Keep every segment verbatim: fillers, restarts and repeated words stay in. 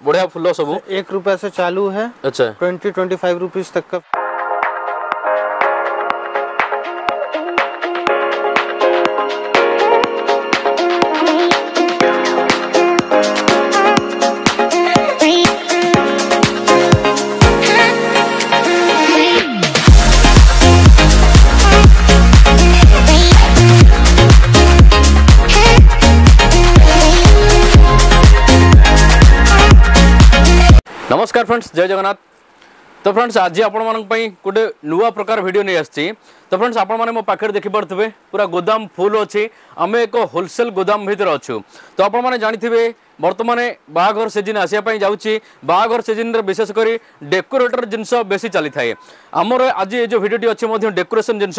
बढ़िया फूल सब एक रुपए से चालू है। अच्छा ट्वेंटी ट्वेंटी फाइव रुपीज तक का। नमस्कार फ्रेंड्स, जय जगन्नाथ। तो फ्रेंड्स आज आपण मान गोटे नुआ प्रकार वीडियो नहीं आसी। तो फ्रेंड्स आपण मैंने मो पाखे देखिपे पूरा गोदाम फुल अच्छी। आम एक होलसेल गोदाम भितर अच्छु। तो आपण मैंने जानी बर्तमान बाहाघर सीजन आसापी जाऊँगी। बाहाघर सीजन विशेषकर डेकोरेटर जिनस बेसी चली थाए। आमर आज ये जो वीडियो अच्छी डेकोरेशन जिनस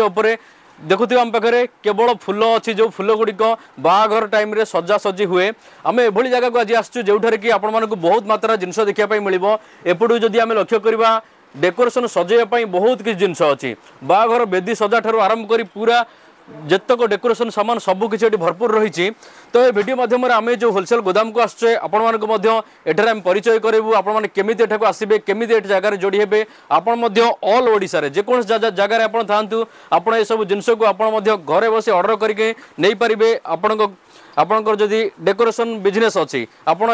देखुए आम पाखे केवल फूल अच्छी जो फूल गुड़िक बाहाघर टाइम रे सजा सजी हुए। आम एभली जगह को आज आसचु जो कि आपण मानक बहुत मात्रा जिनस देखा मिल। एपटू जदि आम लक्ष्य करवा डेकोरेशन सजाइवाई बहुत किसी जिनस अच्छी। बाहाघर बेदी सजा ठार आरंभ कर पूरा जतक डेकोरेशन सामान सबू किसी भरपूर रही। तो ये वीडियो माध्यम आम जो होलसेल गोदाम को आसचे आपण मानक परिचय करूँ। आपण केमी आसबे केमी जगार जोड़ी हे आपण ऑल ओडिशा रे जेकोन जगार आप था आप सब जिनस को आप घरे बस ऑर्डर करके नहीं पारे। आपण आपंकर जदि डेकोरेशन बिजनेस अच्छी आपड़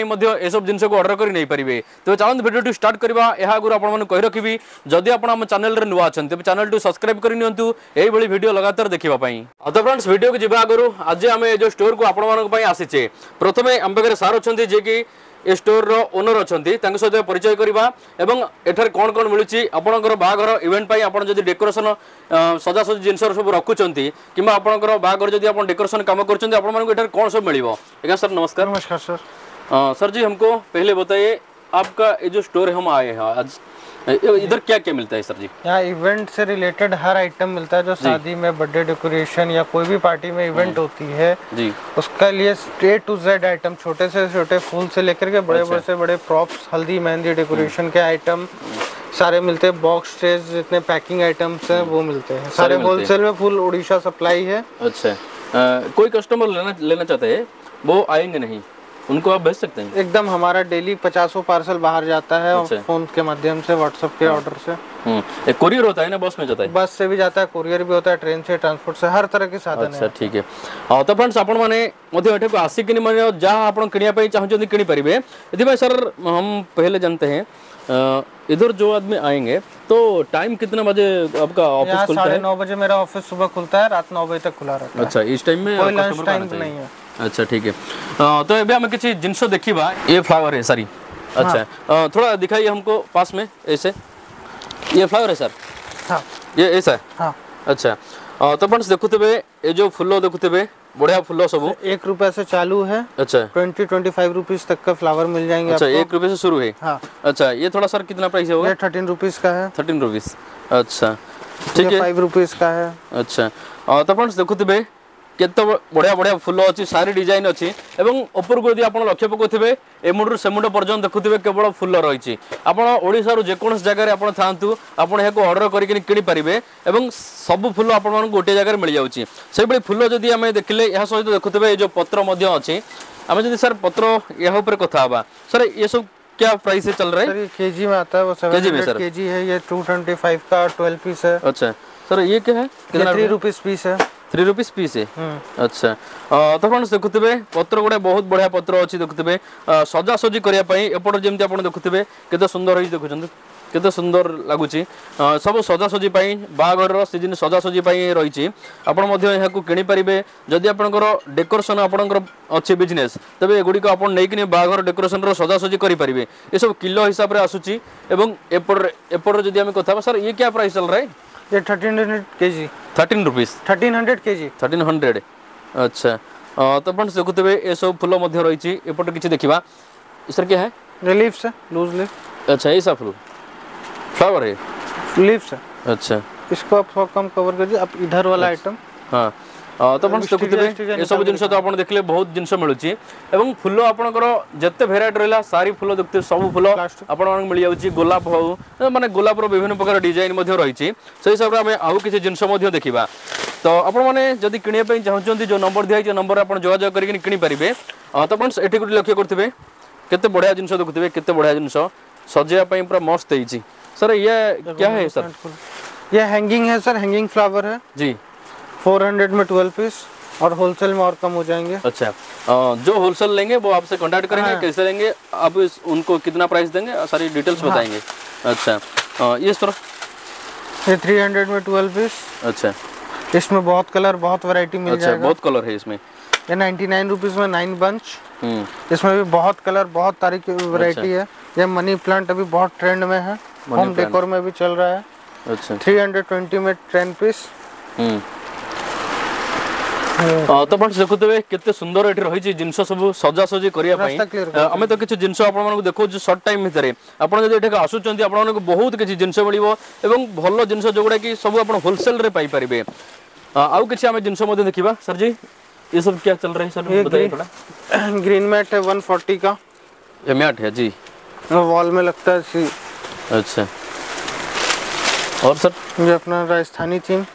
ए सब जिन को ऑर्डर कर नहीं पारे। तो चलते वीडियो स्टार्ट करवा। यह आगुरी आपको कही रखी जदि आप चैनल रे नुआ अच्छा तेज चैनल टू सब्सक्राइब करनी यही वीडियो लगातार देखापी। तो फ्रेंड्स वीडियो को जी आगु आज आम जो स्टोर को आपण आसीचे प्रथम आम पाखे सार अच्छा जी कि ए स्टोर रो ओनर अच्छा सहित परिचय करवा एवं एठार कौन कौन मिलूँ आपंकर बाहाघर इवेंट आप डेकोरेशन सजासजी जिन सब रखुंट कि आपंकर बाहाघर जब आप डेकोरेशन कम कर कौन सब मिल। आज्ञा सर नमस्कार। नमस्कार सर। आ, सर जी हमको पहले बताइए आपका ये जो स्टोर है हम आए हैं आज इधर क्या क्या मिलता है सर जी? यहाँ इवेंट से रिलेटेड हर आइटम मिलता है जो शादी में बर्थडे डेकोरेशन या कोई भी पार्टी में इवेंट होती है जी उसका लिए ए टू जेड आइटम छोटे से छोटे फूल से लेकर के बड़े बड़े से बड़े प्रॉप्स हल्दी मेहंदी डेकोरेशन के आइटम सारे मिलते हैं। बॉक्स ट्रेज जितने पैकिंग आइटम्स हैं वो मिलते हैं सारे होलसेल में। फुल उड़ीसा सप्लाई है। अच्छा आ, कोई कस्टमर लेना लेना चाहते हैं वो आएंगे नहीं उनको आप भेज सकते हैं? एकदम हमारा डेली पचासों पार्सल बाहर जाता है। अच्छा। फोन के माध्यम से व्हाट्सएप के ऑर्डर से। एक कोरियर होता है ना, बस में जाता है? बस से भी जाता है, कोरियर भी होता है, ट्रेन से, ट्रांसपोर्ट से, हर तरह के साधन है। अच्छा ठीक है। हाँ तो फ्रेंड्स आपण माने मध्य एठे को आसी कि माने जहां आपण किनिया पई चाहउछन किनि परिबे। एथि सर हम पहले जानते हैं इधर जो आदमी आएंगे तो टाइम कितना बजे आपका ऑफिस खुलता है? साढ़े नौ बजे मेरा ऑफिस सुबह खुलता है, रात नौ बजे तक खुला रहता है। अच्छा इस टाइम में कोई लंच टाइम नहीं है। अच्छा ठीक है। तो अभी हमें किसी जिनसो देखिबा ये फ्लावर है सारी। अच्छा हाँ। थोड़ा दिखाइए हमको पास में ऐसे ये फ्लावर है सर। हाँ ये ऐसा है। हाँ। अच्छा तो फ्रेंड्स देखुते ये जो फूल देखुते बढ़िया फूल सब एक रुपए से चालू है। अच्छा ट्वेंटी ट्वेंटी फाइव रुपीज तक का फ्लावर मिल जाएंगे। अच्छा एक रुपए से शुरू है। हाँ। अच्छा ये थोड़ा सर कितना प्राइस होगा? ये थर्टीन रुपीज का है। Thirteen rupees. अच्छा ठीक है। फाइव रुपीज का है। अच्छा तो फ्रेंड्स देखुते केते बढ़िया बढ़िया फूल अच्छी सारी डिजाइन अच्छी एवं ऊपर को यदि आप लक्ष्य पकाउथिबे ए मुंडू से मुंड पर्यंत देखुथिबे केवल फूल रही। आपण ओडिसा रो जेकोन जगह आपण थांतु आपण याको ऑर्डर करके किनि पारिबे एवं सब फूल आपण मानक गोटे जगह मिल जाउची। से बड़ी फूल जदि आमे देखिले या सहित देखुथिबे ए जो पत्र मध्य अछि आमे जदि सर पत्र या ऊपर कथा हबा सर ये सब क्या प्राइस से चल रहा है? सर ये केजी में आता है, वो सेवन हंड्रेड केजी है। ये टू ट्वेंटी फाइव का ट्वेल्व पीस है। अच्छा सर ये क्या है? थ्री रुपीज पीस है। थ्री रुपीज पीस है। अच्छा तो फ्रेंड्स देखुथिबे पत्र गोटे बहुत बढ़िया पत्र अच्छी देखुथिबे सजा सजी करिया पई एपट जेमति आपण देखुथिबे केते सुंदर होई देखुछन केते सुंदर लागुची सब सजा सजी पई बाहाघर सीजन सजा सजी पई रहिची। आपण मध्ये एहाकू किनि परिबे जदि आपनकर डेकोरेशन आपनकर अच्छी बिजनेस तबे एगुडी को आपण नै किनि बाहाघर डेकोरेशन रो सजा सजी करि परिबे। ए सब किलो हिसाब रे आसुची एवं एपट एपट जदि हम कथा सर ये क्या प्राइस चल रहा है? ये thirteen hundred KG. Thirteen rupees thirteen hundred KG. Thirteen hundred. अच्छा तो फ्रेंड्स देखुते ये सब फूल मध्य रही। एपटे किसी देखा सर क्या है? लीव्स है, लूज लीफ। अच्छा ऐसा फूल फ्लावर है, लीव्स है। अच्छा इसको आप कम कवर कर दीजिए। आप इधर वाला आइटम। हाँ तो फ्रेंड्स देखुते ये सब जिनस तो आप देखले बहुत जिनस मिलूची एवं फूल आपनकर जत्ते भेराइटी रहला सारी फूल देखते सब फूल आपण मानक मिल जाउची। गोलाप हो माने गोलाप रो विभिन्न प्रकार डिजाइन मध्य रही। से हिसाब रे हमें आउ किसी जिनस मध्य देखिबा। तो आपण माने जदि किनिया पई चाहउचंती जो नंबर दिया है नंबर आपण जोगाजोग करके किनि परिबे। तो फ्रेंड्स एठी गुडी लक्ष्य करथिबे केते बढ़िया जिनस देखुथिबे केते बढ़िया जिनस सजेया पई पूरा मस्त हेची सर ये क्या है सर ये हैंगिंग है सर हैंगिंग फ्लावर है जी फोर हंड्रेड में ट्वेल्व पीस और होलसेल में और कम हो जाएंगे अच्छा अ, जो होलसेल लेंगे वो आपसे कांटेक्ट करेंगे हाँ। कैसे लेंगे आप इस, उनको कितना प्राइस देंगे सारी डिटेल्स हाँ। बताएंगे अच्छा अ, ये सर ये थ्री हंड्रेड में ट्वेल्व पीस अच्छा इसमें बहुत कलर बहुत वैरायटी मिल अच्छा जाएगा बहुत कलर है इसमें ये नाइन्टी नाइन रुपीज़ में नाइन बंच हम्म इसमें भी बहुत कलर बहुत तारीख की वैरायटी है ये मनी प्लांट अभी बहुत ट्रेंड में है होम डेकोर में भी चल रहा है अच्छा थ्री हंड्रेड ट्वेंटी में टेन पीस हम्म अ, तो फ्रेंड्स देखुतबे केते सुंदर एठी रही जिनस सब सजा सजी करिया पई रास्ता clear अ, आमे तो किछ जिनस आपण मानको देखो जो शॉर्ट टाइम भितरे आपण जदि एठा आसुचंती आपण मानको बहुत किछ जिनस मिलिबो एवं भलो जिनस जोगुडा कि सब आपण होलसेल रे पाई परिबे आउ किछ आमे जिनस मध्ये देखिबा सर जी ये सब क्या चल रहा है सर ये बताइए ग्रीन- थोड़ा ग्रीन मैट है वन फोर्टी का ये मैट है जी वॉल में लगता है सी- अच्छा और सर ये अपना राजस्थानी थीम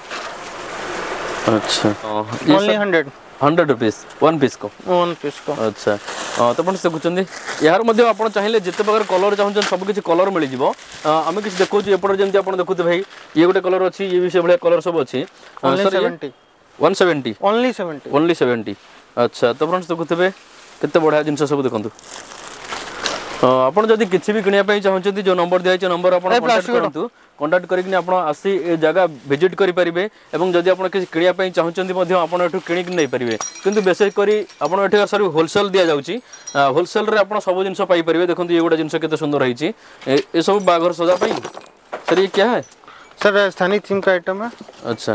अच्छा ये only hundred hundred rupees one piece को वन पीस को अच्छा अ, तो फ्रेंड्स देखुचंदी यार मध्ये आपण चाहिले जते प्रकार कलर चाहउछन सब किछ कलर मिल जिवो आमे किछ देखौ जे एपर जेंति आपण देखुते भाई ये गोटे कलर अछि ये भी से भले कलर सब अछि only sir seventy one seventy only seventy only seventy अच्छा तो फ्रेंड्स देखुते केते बढ़िया जिनस सब देखंतु आपण जदि किछि भी किनिया पई चाहउछंती जो नंबर दिया छै नंबर आपण कांटेक्ट करंतु कांटेक्ट करिकनी आपण आसी ए जगह विजिट करि परिबे एवं जदि आपण किछि किनिया पई चाहउछंती मध्ये आपण एठु किनि नै परिबे किंतु विशेष करी आपण एठे सर होलसेल दिया जाउची होलसेल रे आपण सब जिनस पाई परिबे देखंतु ये गोटा जिनस केते सुंदर रहिची ए सब बागर सजा पई सर ये क्या है सर राजस्थानी थीम का आइटम है अच्छा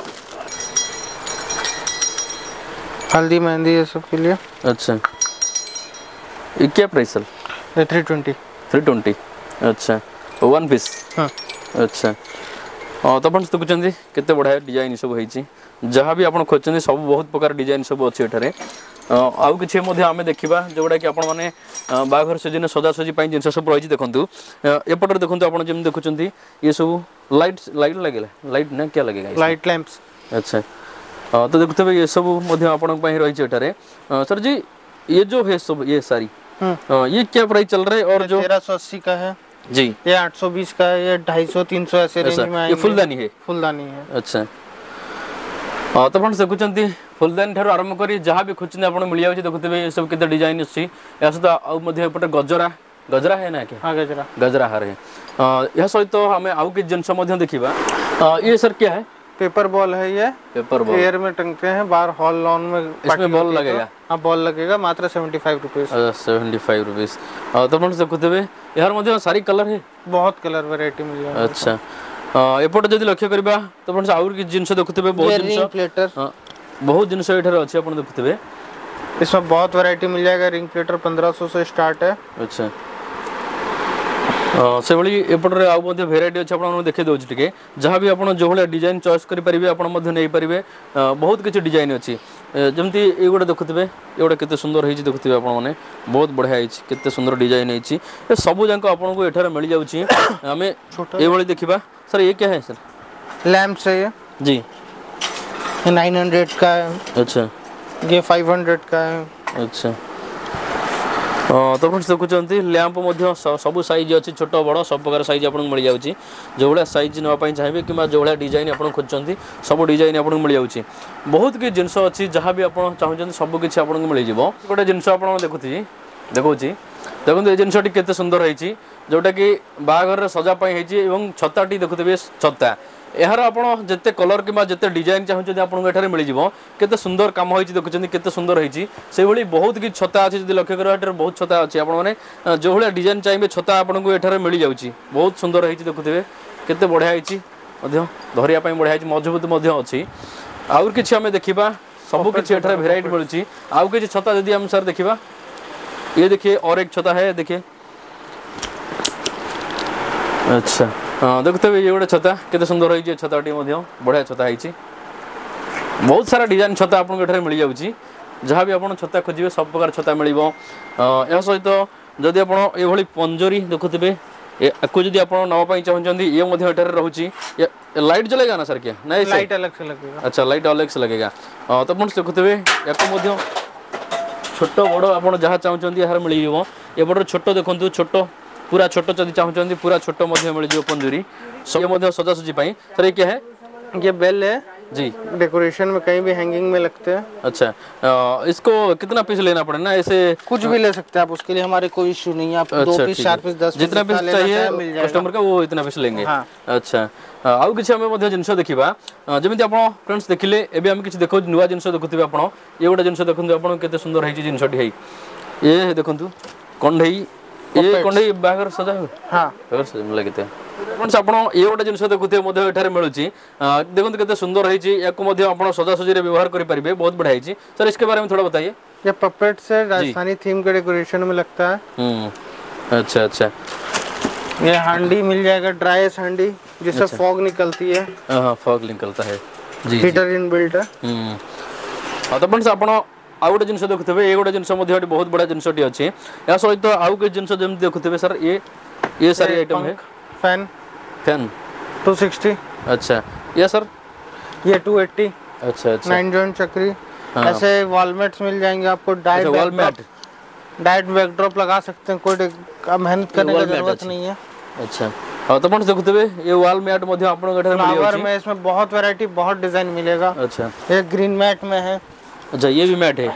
हल्दी मेहंदी ये सब के लिए अच्छा ये क्या प्राइस सर ये थ्री ट्वेंटी थ्री ट्वेंटी अच्छा वन पीस हाँ अच्छा हाँ तो फ्रेंड्स देखुଛନ୍ତି केते बढ़िया डिजाइन सब होईची जहाँ भी आपण खोजଛନ୍ତି सब बहुत प्रकार डिजाइन सब अछि एठारे आउ किछि मध्ये आमे देखिबा जोडा कि आपण माने बाघर सीजन सजा सजी पई जिंस सब रहिची देखंतु एपटर देखंतु आपण जेम देखुଛନ୍ତି ये सब लाइट लाइट लागेला लाइट ना क्या लगेगा लाइट लैंप्स अच्छा हाँ तो देखते ये सब मध्ये आपण पई रहिची एठारे सर जी ये जो है सब ये सारी हाँ, ये क्या प्राइस चल रहा है और जो तेरह सौ अस्सी का है जी ये आठ सौ बीस का है ये ढाई सौ तीन सौ ऐसे रेंज में ये आएंगे फुलदानी है फुलदानी है अच्छा हाँ तो फ्रेंड्स देखुଛନ୍ତି फुलदानी ठार आरंभ करी जहाँ भी खोजଛନ୍ତି आपण मिल जाउची देखुतबे ये सब केते डिजाइन अछि या सहित आउ मध्ये एपटे गजरा गजरा है ना के हाँ गजरा गजरा हार है या सहित हमें आउ कि जिनस मध्ये देखिबा ये सर क्या है पेपर बॉल है ये पेपर बॉल एयर में टंगते हैं बाहर हॉल लॉन में इसमें बॉल लगेगा हाँ बॉल लगेगा मात्र seventy five rupees seventy five rupees तो फ्रेंड्स देखुतबे यार मध्ये सारी कलर है बहुत कलर वैरायटी मिल जाएगा अच्छा एपटे जदि लक्ष्य करबा तो फ्रेंड्स आउर कि जिनस देखुतबे बहुत ये जिनस रिंग प्लेटर बहुत जिनस एठारे अछि आपण देखुतबे इसमें बहुत वैरायटी मिल जाएगा रिंग प्लेटर पंद्रह सौ से स्टार्ट है अच्छा से भली एपटरे आउ मध्ये वेराइटी अछि आपण देखे दोछि टिके जहाँ भी आपण जो भले डिजाइन चॉइस करि परिबे आपण मध्ये नै परिबे बहुत किछि डिजाइन अछि जेमति ए गोटे देखुतबे ए गोटे केते सुंदर हेछि देखुतबे आपण माने बहुत बढ़िया हेछि केते सुंदर डिजाइन हेछि ए सब जांको आपण को एठारे मिल जाउछि हमें ए भली देखिबा सर ये क्या है सर लैंप से ये जी ये नाइन हंड्रेड का है अच्छा ये फाइव हंड्रेड का है अच्छा तो फ्रेंड्स देखुଛନ୍ତି लैंप मध्ये सब साइज अछि छोट बड़ सब प्रकार साइज आपन मिल जाउछि जो भले साइज नवा पई चाहेबे किबा जो भले डिजाइन आपन खोजଛନ୍ତି सब डिजाइन आपन मिल जाउछि बहुत कि जिंस अछि जहाँ भी आपन चाहउଛନ୍ତି सब किछि आपन मिल जिवो गोटे जिंस आपन देखुछि देखौछि देखंतु ए जिंसटी केते सुंदर हेछि जोटा कि बाघर रे सजा पई हेछि एवं छताटी देखुतबे छता यार आपण जते कलर किबा जते डिजाइन चाहउଛନ୍ତି आपन एठारे मिल जिवो केते सुंदर काम होइछि देखुଛନ୍ତି केते सुंदर हेछि से भली बहुत कि छता अछि जदि लक्ष्य करबा एठारे बहुत छता अछि आपण माने जो भले डिजाइन चाहिबे छता आपन को एठारे मिल जाउछि बहुत सुंदर हेछि देखुतबे केते बढ़िया हेछि मध्य धरिया पई बढ़िया हेछि मजबूत मध्य अछि आउर किछि हमें देखिबा सब किछि एठारे वेराइटी मिलुछि आउ किछि छता जदि हम सर देखिबा ये देखिए और एक छता है देखिए अच्छा हाँ देखते ये गोटे छता केते सुंदर होइछि छताटी मध्य बढ़िया छता होइछि बहुत सारा डिजाइन छता आपन एठारे मिल जाउछि जहाँ भी आपन छता खोजिबे सब प्रकार छता मिलिबो या सहित जदि आपन ए भली पंजरी देखुतबे एको जदि आपन नवा पई चाहउछन्ती ये मध्य एठारे रहउछि लाइट जलेगा ना सर क्या नहीं लाइट अलग से लगेगा अच्छा लाइट अलग से लगेगा तो फ्रेंड्स देखुतबे एको मध्य छोट बड़ आप जहाँ चाहते यार मिल एपटर छोट देखो छोट पूरा छोट जब चाहते पूरा छोट मिल पंजूरी सब सजासजी सर ये क्या है? ये बेल है जी, डेकोरेशन में कहीं भी हैंगिंग में लगते हैं। अच्छा, आ, इसको कितना पीस लेना पड़े ना? ऐसे कुछ भी ले सकते हैं आप, उसके लिए हमारे कोई इशू नहीं है। आप अच्छा, दो पीस चार पीस दस जितना पीस चाहिए कस्टमर का वो इतना पीस लेंगे। हाँ। अच्छा, आउ किछि हमें मध्ये जिंस देखिबा जेमिति आपण फ्रेंड्स देखिले एबे हम किछि देखो नुवा जिंस देखुथिबे आपण ये गोटा जिंस देखंतु आपण केते सुंदर हैछि जिंसटी है ये देखंतु कंढई ये कंढई बागर सजा हो। हां बागर सजा लगते फ्रेंड्स आपण ये गोटा जिंस देखुथिबे मध्ये एठारे मिलुची देखंतु केते सुंदर हैछि याको मध्ये आपण सजा सजी रे व्यवहार करि परिबे बहुत बढ़िया हैछि। सर इसके बारे में थोड़ा बताइए। ये पपेट से राजस्थानी थीम के डेकोरेशन में लगता है। हम्म अच्छा अच्छा, ये हांडी मिल जाएगा, ड्राई हांडी जिससे फॉग निकलती है। हां फॉग निकलता है जी, हीटर इन बिल्ट है। हम्म हां तो फ्रेंड्स आपण आउ गोटे जिनस देखुथिबे ये गोटे जिनस मध्ये बहुत बड़ा जिनसटी अछि या सहित आउ के जिनस जेम देखुथिबे सर ये ये सारी आइटम है। Fan fan two sixty. अच्छा, ये सर ये टू एट्टी। अच्छा अच्छा, नाइन जॉइंट चक्री। ऐसे वॉल मैट्स मिल जाएंगे आपको। Diet wall mat diet backdrop लगा सकते हैं, कोई मेहनत करने की जरूरत नहीं है। अच्छा, हां तो फ्रेंड्स देखुथिबे ये वॉल मैट मध्ये आपण गठर मिल फ्लावर में इसमें बहुत वैरायटी बहुत डिजाइन मिलेगा। अच्छा, ये ग्रीन मैट में है। अच्छा ये भी मैट है।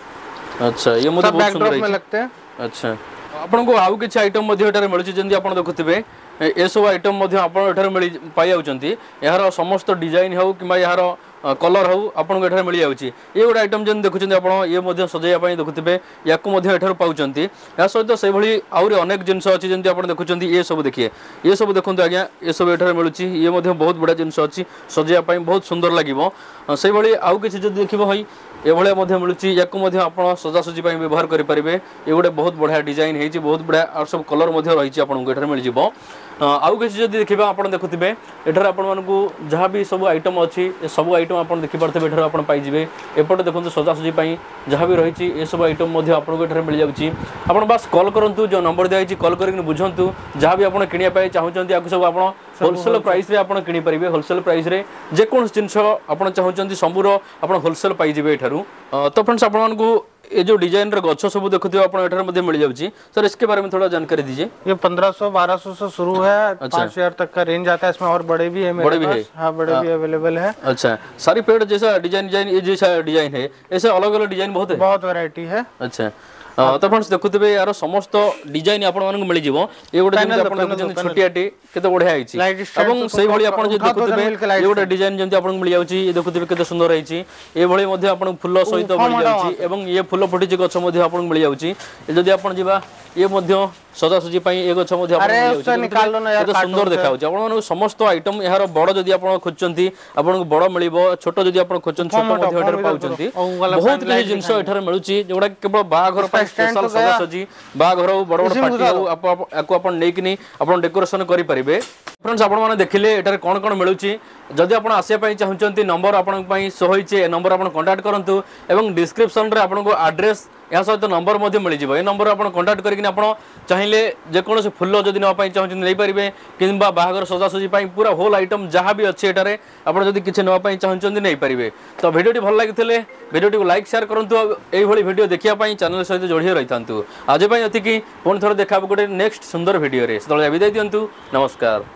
अच्छा, ये मध्ये बहुत सुंदर में लगते हैं। अच्छा, आपण को आउ किछ आइटम मध्ये एटारे मिलुची जंदी आपण देखुथिबे ए सब आइटम मध्ये आपण एटारे मिली पाई जाउचंती यार समस्त डिजाइन हो कि यार कलर हो आपण एठारे मिल जाउची। ये गोटे आइटम जन देखुचंती आपण ये मध्ये सजाया पई देखुथिबे याकु मध्ये एठारे पाउचंती या सहित से भली आउरी अनेक जिंस अछि जंती आपण देखुचंती ये सब देखिए ये सब देखंतु आज्ञा ये सब एठारे मिलुची ये मध्ये बहुत बड़ा जिंस अछि सजाया पई बहुत सुंदर लागिवो से भली आउ किछ जदि देखिबो होई ए भले मध्ये मिलुची याकु मध्ये आपण सजासजी पई व्यवहार करि परिबे। ये गोटे बहुत बढ़िया डिजाइन हेची बहुत बढ़िया और सब कलर मध्ये रहिची आपण एठारे मिल जिवो। आउ किछ जदि देखिबा आपण देखुथिबे एठारे आपण मानकु जहां भी सब आइटम अछि सब आइटम आपण देखि परथबे एठारे आपण पाई जिवे। एपटे देखंतु सजासजी पई जहां भी रहिची ए सब आइटम मध्ये आपण एठारे मिल जाउची। आपण बस कॉल करंतु जो नंबर दिया कॉल करके बुझंतु जहां भी आपण किनिया पाई चाहउचंती आकु सब आपण होलसेल प्राइस रे आपण किनि परिबे। होलसेल प्राइस रे जे कोन जिंस आपण चाहउचंती सबुरो आपण होलसेल पाई जिवे एठारू। तो फ्रेंड्स आपण मानकु ये जो डिजाइन रे गच्छ सब देखुथिबे आपण एठार मध्ये मिल जाउची। सर इसके बारे में थोड़ा जानकारी दीजिए। ये पंद्रह सौ बारह सौ से शुरू है। पाँच हजार तक का रेंज आता है। इसमें और बड़े भी है मेरे बड़े भी है। हाँ बड़े भी अवेलेबल है। अच्छा, सारी पेड़ जैसा डिजाइन डिजाइन ये जैसा डिजाइन है ऐसे अलग अलग डिजाइन बहुत है, बहुत वैरायटी है। अच्छा, तो फ्रेंड्स देखुथिबे यार समस्त डिजाइन आपण मानक मिल जिवो। ये गोटे जेंति आपण देखुछन छोटियाटी केते बढ़िया आइछि एवं सेही भली आपण जे देखुथिबे ये गोटे डिजाइन जेंति आपण मिल जाउछि। ये देखुथिबे केते सुंदर आइछि। ए भली मध्ये आपण फुल्ल सहित मिल जाउछि एवं ये फुल्ल फुटिछि गछ मध्ये आपण मिल जाउछि। जदि आपण जिबा ये मध्ये सजासजी पई ए गछ मध्ये आपण मिल जाउछि। केते सुंदर देखाउछि। आपण मानक समस्त आइटम यार बड़ जदि आपण खोजचंती आपण बड़ मिलिबो, छोट जदि आपण खोजचन छोट मध्ये एठार पाउचंती। बहुत किछि जिंस एठार मिलुछि जोडा केवल बाघर पई स्पेशल सजासजी बाघर बड़ बड़ पार्टी हो आपको आपण नेकिनी आपण डेकोरेशन करि परिबे। फ्रेंड्स आपण माने देखिले एटारे कोन कोन मिलुछि। जदि आपण आसिया पई चाहउचंती नंबर आपण पई सो होइचे नंबर आपण कांटेक्ट करंतु एवं डिस्क्रिप्शन रे आपण को एड्रेस या सहित नंबर मध्ये मिल जिवो। ए नंबर आपण कांटेक्ट करिकि आपण चाहिले जे कोन से फुल्लो जदि न पई चाहउचंती नै परिबे किंबा बाहागर सजासजी पई पूरा होल आइटम जहां भी अछि एटारे आपण जदि किछ न पई चाहउचंती नै परिबे। तो वीडियोटी भल लागिथिले वीडियोटी को लाइक शेयर करंतु एई भली वीडियो देखिया पई चैनल सहित जोड़ी रहितांतु। आज पई अति कि पुन थोर देखाबो गोटे नेक्स्ट सुंदर वीडियो रे। सदळ विदाय दियंतु। नमस्कार।